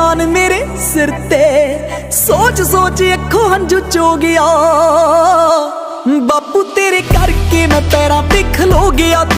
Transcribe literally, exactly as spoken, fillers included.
एहसान मेरे सिर ते, सोच सोच अखों हंझू चो गया। बापू तेरे करके मैं पैरां ते खलो गया।